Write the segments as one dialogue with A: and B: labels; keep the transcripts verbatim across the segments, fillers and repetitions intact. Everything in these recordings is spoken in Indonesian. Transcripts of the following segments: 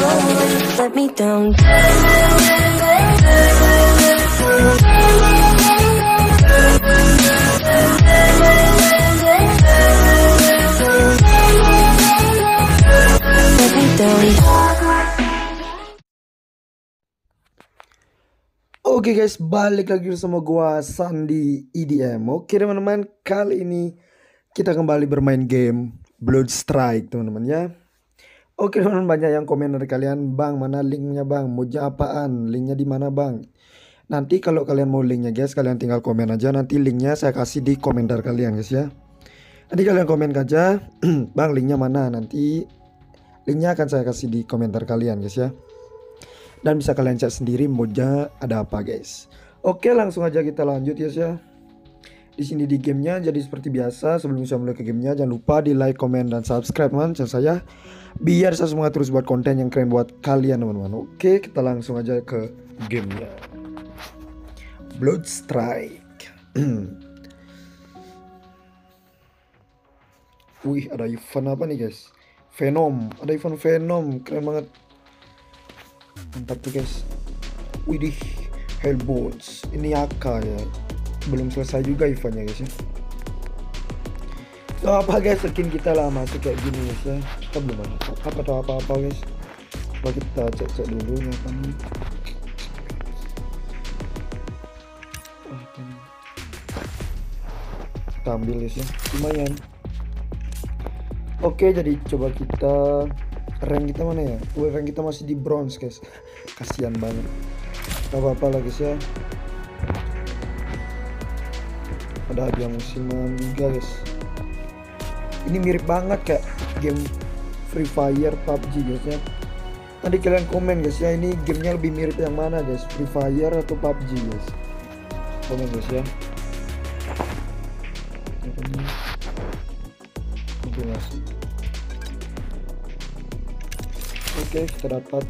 A: let me down. Let me down.
B: Oke guys, balik lagi bersama gua Sandi E D M. Oke teman-teman, kali ini kita kembali bermain game Blood Strike teman-teman ya. Oke teman-teman, banyak yang komen dari kalian, "Bang, mana linknya bang? Moja apaan? Linknya di mana bang?" Nanti kalau kalian mau linknya guys, kalian tinggal komen aja. Nanti linknya saya kasih di komentar kalian guys ya. Nanti kalian komen aja, "Bang, linknya mana?" Nanti linknya akan saya kasih di komentar kalian guys ya. Dan bisa kalian cek sendiri Moja ada apa guys. Oke, langsung aja kita lanjut guys ya. Di sini di gamenya, jadi seperti biasa sebelum saya mulai ke gamenya, jangan lupa di like, comment, dan subscribe teman channel saya, biar saya semangat terus buat konten yang keren buat kalian teman-teman. Oke, kita langsung aja ke gamenya. Blood Strike. Wih, ada event apa nih guys? Venom, ada event Venom, keren banget. Mantap tuh guys. Widih, Hellbones. Ini Aka ya. Belum selesai juga eventnya guys ya. So apa guys, skin kita lah masih kayak gini guys ya. Kita belum ada apa atau apa-apa guys. Coba kita cek-cek dulu nih apa nih. Apa nih? Kita ambil guys ya. Lumayan. Oke, jadi coba kita rank kita mana ya? Wah, rank kita masih di bronze guys. Kasihan banget. Gak apa-apa lah guys ya. Ada hadiah musiman juga guys. Ini mirip banget kayak game Free Fire, P U B G guys ya. Nanti kalian komen guys ya, ini gamenya lebih mirip yang mana guys, Free Fire atau P U B G guys. Komen guys ya. Oke, kita dapat.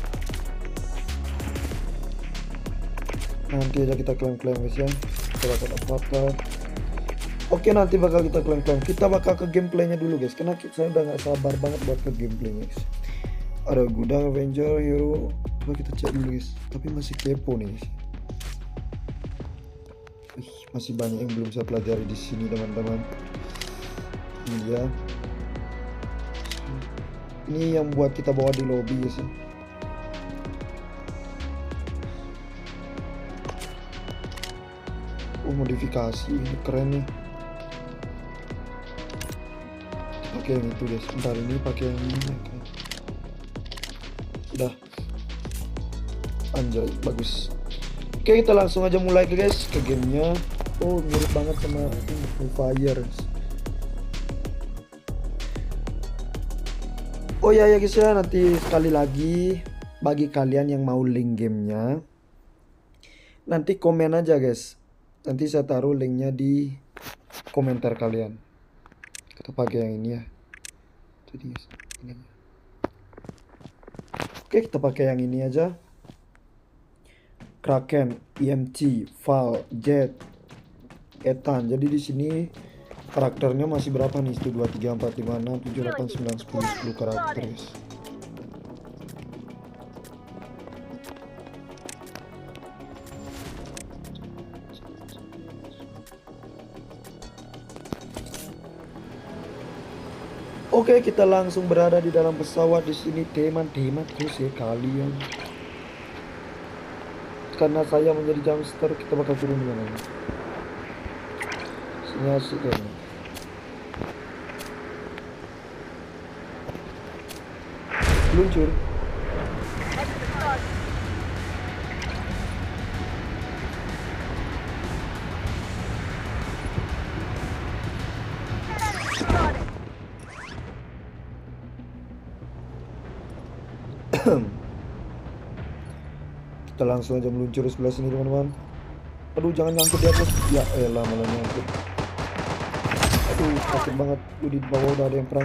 B: Nanti aja kita klaim-klaim guys ya. Kita dapat apa-apa. Oke, nanti bakal kita klaim-klaim. Kita bakal ke gameplaynya dulu guys, karena saya udah nggak sabar banget buat ke gameplaynya guys. Ada gudang Avenger Hero. Coba kita cek dulu guys. Tapi masih kepo nih guys. Ih, masih banyak yang belum saya pelajari di sini teman-teman. Iya. Ini yang buat kita bawa di lobby guys ya. Oh, modifikasi ini keren nih. Pakai yang itu guys. Bentar, ini pakai yang ini. Udah. Anjay, bagus. Oke, kita langsung aja mulai guys ke gamenya. Oh, mirip banget sama Free Fire. Oh ya ya guys ya, nanti sekali lagi bagi kalian yang mau link gamenya, nanti komen aja guys. Nanti saya taruh linknya di komentar kalian. Kita pakai yang ini ya. Jadi ini. Oke, kita pakai yang ini aja. Kraken, E M T, Val, Jet, Ethan. Jadi di sini karakternya masih berapa nih? Itu dua, tiga, empat, lima, enam, tujuh, delapan, sembilan, sepuluh, sepuluh karakter guys. Oke, kita langsung berada di dalam pesawat di sini. Teman-teman terus ya kalian. Karena saya menjadi jumpster, kita bakal turun di mana? Sini asik kan. Luncur. Kita langsung aja meluncur di sebelah sini teman-teman. Aduh, jangan nyangkut di atas. Ya elah, malah nyangkut. Aduh, sakit banget. Udah di bawah udah ada yang perang.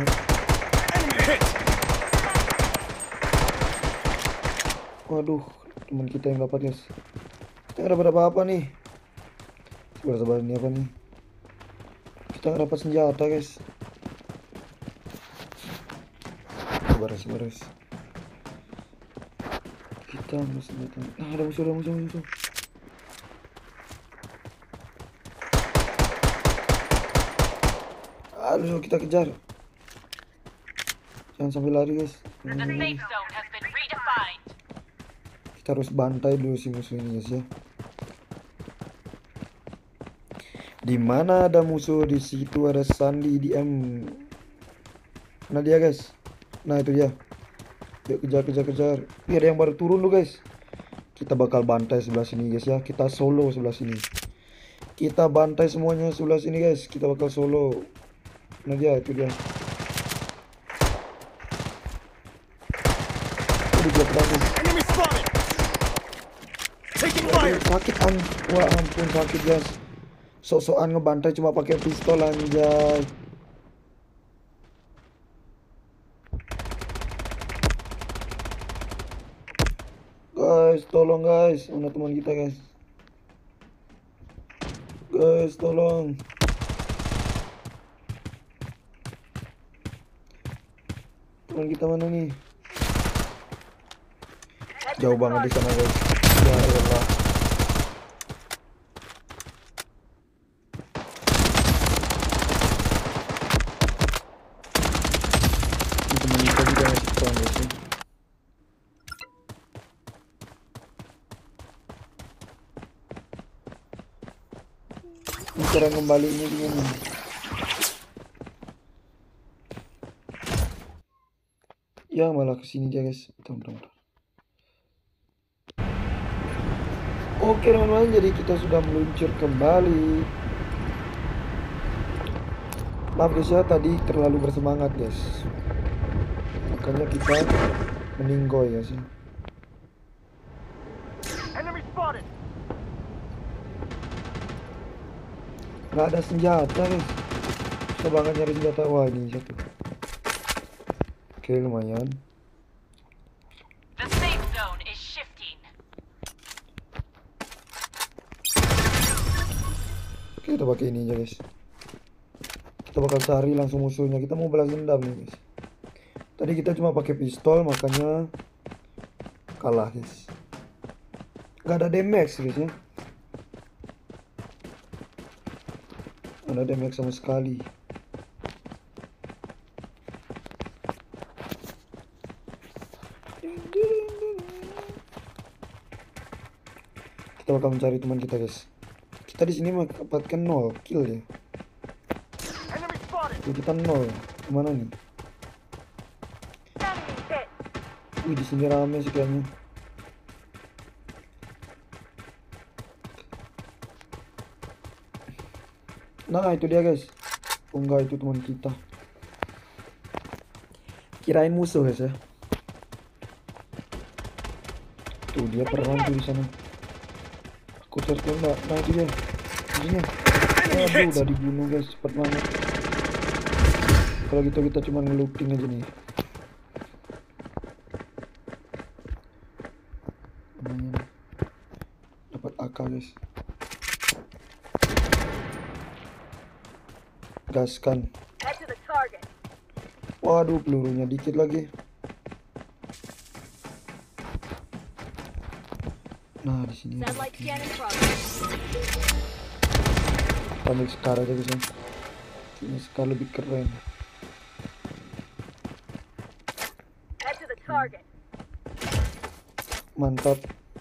B: Waduh, teman kita yang dapat guys. Kita nggak dapat apa-apa nih. Sabar-sabar, ini apa nih? Kita nggak dapat senjata guys. Sabar, sabar guys. Jangan senjata. Nah, ada musuh, ada musuh, musuh. Aduh, kita kejar. Jangan sampai lari, guys. Jangan lari. Kita harus bantai dulu si musuh ini, guys ya. Di mana ada musuh, di situ ada Sandy E D M. Nah dia, guys. Nah itu dia. Yuk kejar, kejar, kejar. Ini ada yang baru turun loh, guys. Kita bakal bantai sebelah sini, guys ya. Kita solo sebelah sini. Kita bantai semuanya sebelah sini, guys. Kita bakal solo. Nah dia, itu dia. Aduh, dia pedangku. Aduh, sakit an. Wah ampun, sakit, guys. Sok-sokan ngebantai cuma pakai pistol, anjay. Guys, tolong guys. Mana teman kita, guys? Guys, tolong. Teman kita mana nih? Jauh banget di sana, guys. Ya Allah. Teman kita juga masih perang, guys. Cara kembali ini gimana? Ya malah kesini aja, guys. Bentar, bentar. Oke teman-teman, jadi kita sudah meluncur kembali. Maaf guys ya, tadi terlalu bersemangat guys, makanya kita meninggoy ya sih. Gak ada senjata guys, susah banget nyari senjata. Wah ini satu. Oke lumayan. Oke kita pakai ini aja guys. Kita bakal cari langsung musuhnya. Kita mau balas dendam nih guys. Tadi kita cuma pakai pistol makanya kalah guys. Gak ada damage guys ya. Gak ada damage sama sekali. Kita bakal mencari teman kita guys. Kita di sini mendapatkan nol kill ya. Tuh, kita nol. Kemana nih? Wih di sini rame sih kayaknya. Nah itu dia guys. Oh enggak, itu teman kita. Kirain musuh guys ya. Tuh dia perang tuh di sana. Aku cari enggak. Nah itu dia. Ini. Aduh udah dibunuh guys, cepet banget. Kalau gitu kita cuma ngelooting aja nih. Lumayan. Dapat A K guys. Gaskan. Waduh pelurunya dikit lagi. Nah di sini. Ambil Scar aja guys ya. Ini Scar lebih keren. Mantap.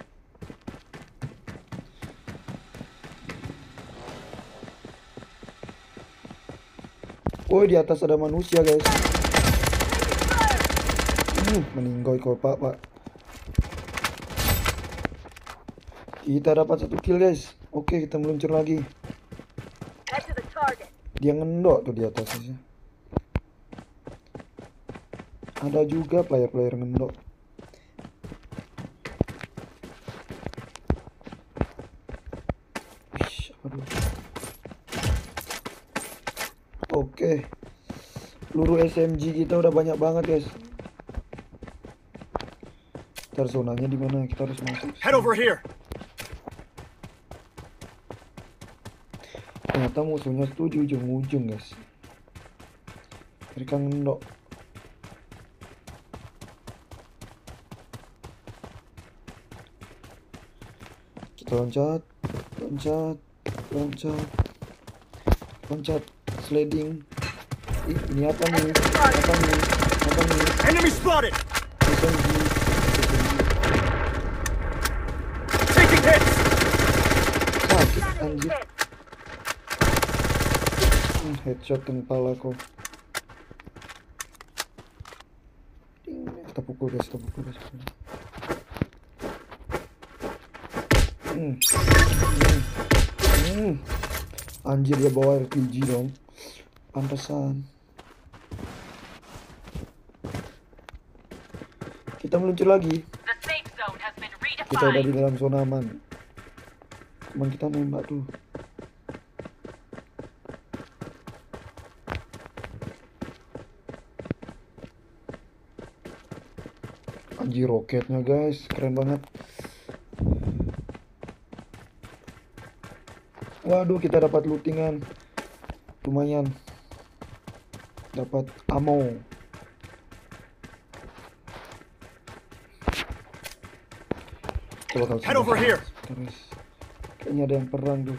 B: Woi di atas ada manusia guys. Hmm, meninggoy kok pak pak. Kita dapat satu kill guys. Oke kita meluncur lagi. Dia ngendok tuh di atasnya. Ada juga player-player ngendok. Ish, aduh. Oke. Peluru S M G kita udah banyak banget guys. Ntar zonanya di mana? Kita harus masuk.
C: Head over here.
B: Ternyata musuhnya tuh di ujung-ujung guys. Mereka ngendok. Kita loncat, loncat, loncat, loncat, sliding. Ih, ini apa nih? Apa nih? Apa nih?
C: Enemy spotted.
B: S M G.
C: Taking hits.
B: Sakit anjir. Hmm, headshot ke kepala kok. Ding, kita pukul guys, kita pukul guys. Hmm. Hmm. Hmm. Anjir, dia bawa R P G dong. Pantesan. Kita meluncur lagi.
D: The safe zone has been
B: Kita udah
D: redefined.
B: di dalam zona aman. Cuman kita nembak tuh. Anjir, roketnya guys, keren banget. Waduh, kita dapat lootingan. Lumayan. Dapat ammo. Coba
C: Head over here.
B: Terus kayaknya ada yang perang tuh.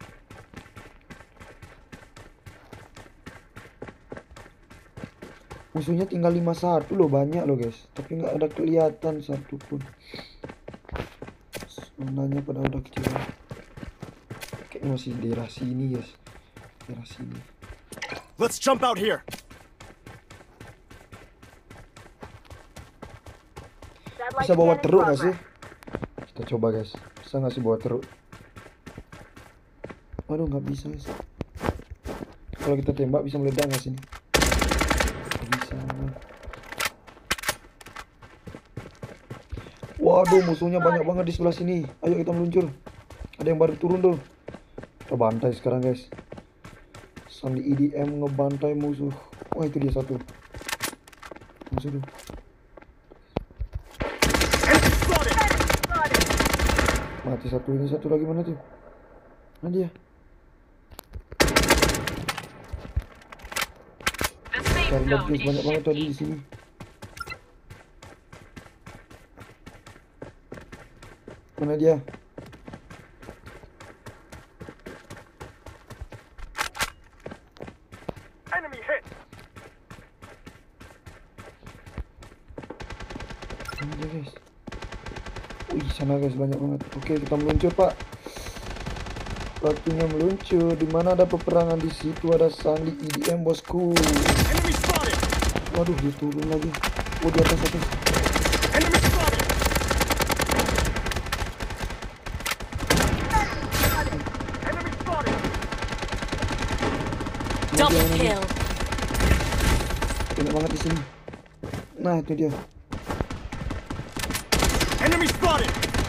B: Musuhnya tinggal lima puluh satu loh, banyak loh guys. Tapi nggak ada kelihatan satu pun. Sebenarnya pada udah kecil. Kayaknya masih di daerah sini guys. Daerah sini.
C: Let's jump out here.
B: Bisa bawa teruk nggak sih? Kita coba guys. Bisa nggak sih bawa teruk? Waduh, nggak bisa guys. Kalau kita tembak bisa meledak nggak sini? Nggak bisa. Waduh, musuhnya banyak banget di sebelah sini. Ayo kita meluncur. Ada yang baru turun tuh. Kita bantai sekarang guys. Sandi E D M ngebantai musuh. Wah, itu dia satu. Musuh tuh. Mati satu, ini satu lagi mana tuh? Mana dia?
D: The safe
B: Cari
D: zone
B: guys,
D: is
B: banyak banget tadi
D: shifting.
B: di sini. Mana dia?
C: Enemy hit.
B: Mana dia guys? Wih, sana guys, banyak banget. Oke, kita meluncur pak. Waktunya meluncur. Dimana ada peperangan di situ ada Sandi E D M bosku.
C: Enemy spotted.
B: Waduh, dia turun lagi. Oh, di atas atas.
C: Enemy spotted. Enemy spotted.
A: Double
B: Mana dia, mana dia?
A: kill.
B: Banyak banget di sini. Nah, itu dia.
C: Enemy spotted.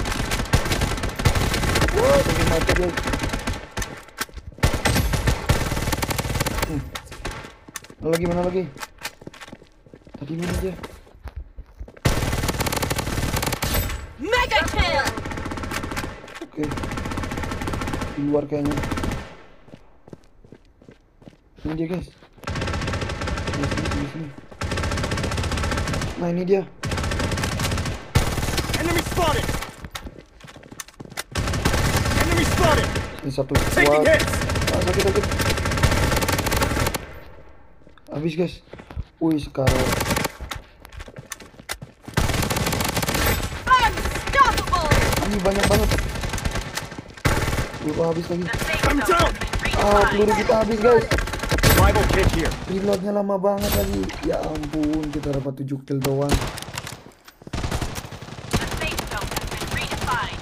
B: Wah, tunggu mati dia. Hmm. Mana lagi, mana lagi? Tadi mana dia?
A: Mega kill.
B: Oke. Di luar kayaknya. Ini dia guys. Di sini, di sini. Nah, ini dia.
C: Enemy spotted. Enemy spotted.
B: Ini satu
C: Taking
B: squad.
C: hits.
B: Ah, sakit, sakit. Habis guys. Wih, sekarang.
A: Unstoppable.
B: Ini banyak banget. Lupa habis lagi.
D: The safe
C: I'm
D: zone
C: down.
D: has been
B: Ah, peluru
D: redefined.
B: kita habis guys.
C: Rival kit here.
B: Reloadnya lama banget lagi. Ya ampun, kita dapat tujuh kill doang.
D: The safe zone has been redefined.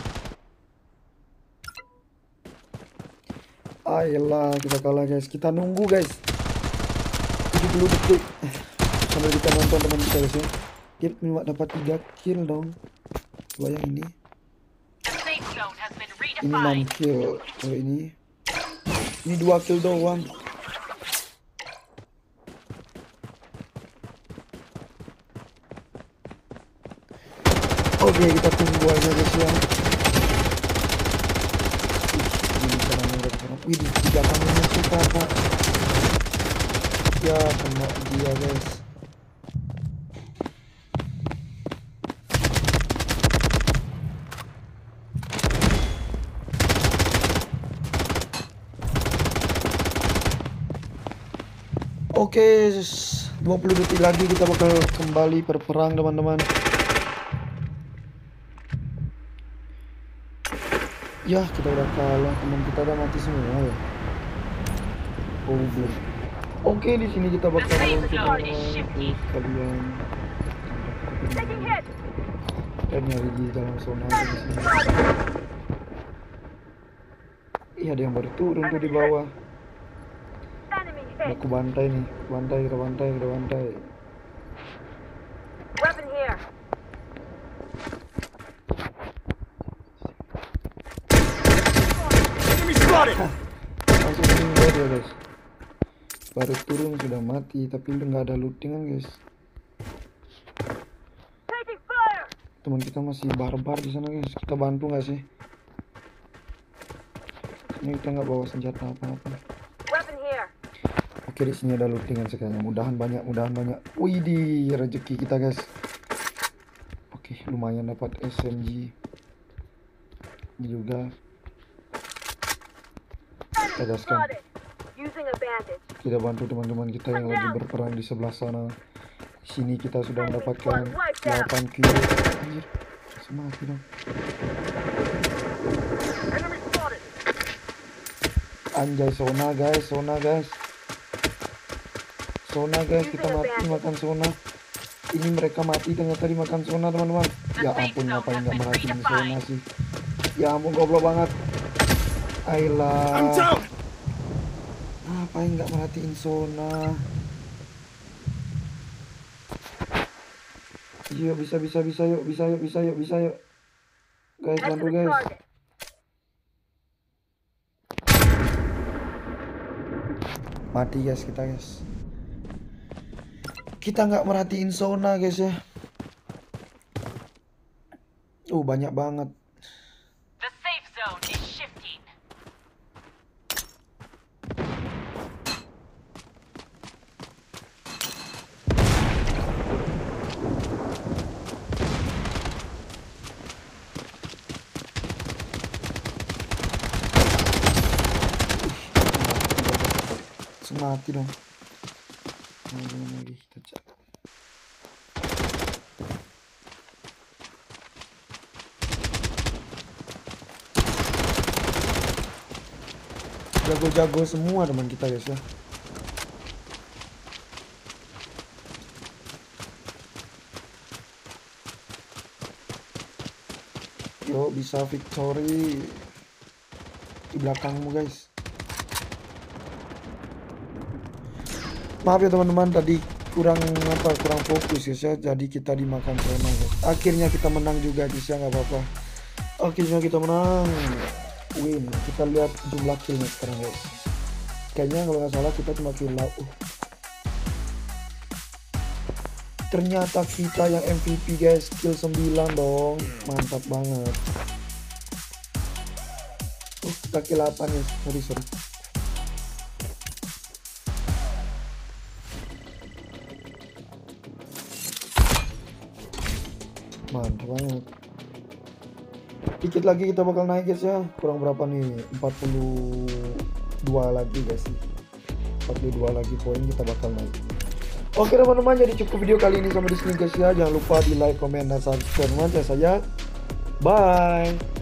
B: Ayolah, kita kalah guys. Kita nunggu guys. tujuh puluh detik. Sambil kita nonton teman kita guys ya. Dia cuma dapat tiga kill dong. Coba yang ini.
D: The safe zone has been
B: Ini enam
D: redefined.
B: kill. Kalau ini ini dua kill doang. Oke, kita tunggu aja guys ya. Ini caranya udah kesana. Wih, di tiga kanannya kita pak. Ya, kena dia guys. Oke, dua puluh detik lagi kita bakal kembali berperang teman-teman. Ya, kita udah kalah, teman kita udah mati semua ya. Oh, belum. Oke, di sini kita bakal teman-teman kalian. Dan nyari di dalam zona di sini. Iya, ada yang baru turun tuh di bawah. Aku bantai nih, bantai, kita bantai, kita bantai.
A: Weapon here.
C: Enemy spotted!
B: Langsung meninggal dia guys. Baru turun sudah mati, tapi udah nggak ada lootingan guys.
A: Taking fire.
B: Teman kita masih barbar di sana guys. Kita bantu nggak sih? Ini kita nggak bawa senjata apa-apa.
A: Weapon here.
B: Oke, di sini ada lootingan sekarang. Mudahan banyak, mudahan banyak. Wih, di rezeki kita guys. Oke, lumayan dapat S M G. Ini juga. Kita gaskan.
A: Spotted. Using a bandage.
B: Kita bantu teman-teman kita yang lagi berperang di sebelah sana. Di sini kita sudah mendapatkan delapan kill. Anjir, langsung mati dong.
C: Enemy spotted!
B: Anjay, zona guys, zona guys. Zona guys, kita mati makan zona. Ini mereka mati ternyata dimakan zona teman-teman. Ya ampun, ngapain nggak merhatiin zona sih? Ya ampun, goblok banget.
C: I'm
B: Ayolah,
C: down!
B: ngapain nggak merhatiin zona? Yuk, bisa bisa bisa yuk, bisa yuk, bisa yuk, bisa yuk. Guys,
A: Head to
B: bantu
A: the
B: guys.
A: target.
B: Mati guys kita guys. Kita nggak merhatiin zona guys ya. Oh, banyak banget.
D: The safe zone is shifting.
B: Mati dong. Nah, lagi kita cek. Jago-jago semua teman kita guys ya. Yo, bisa victory di belakangmu guys. Maaf ya teman-teman, tadi kurang apa kurang fokus guys ya, jadi kita dimakan zona guys. Akhirnya kita menang juga guys ya, nggak apa-apa. Akhirnya kita menang, win. Kita lihat jumlah killnya sekarang guys. Kayaknya kalau nggak salah kita cuma kill uh. Ternyata kita yang M V P guys, kill sembilan dong, mantap banget. Uh, kita kill delapan ya, sorry sorry. Mantap banget. Dikit lagi kita bakal naik guys ya. Kurang berapa nih? empat puluh dua lagi guys. empat puluh dua lagi poin kita bakal naik. Oke teman-teman, jadi cukup video kali ini sampai di sini guys ya. Jangan lupa di like, komen, dan subscribe. Saya, bye.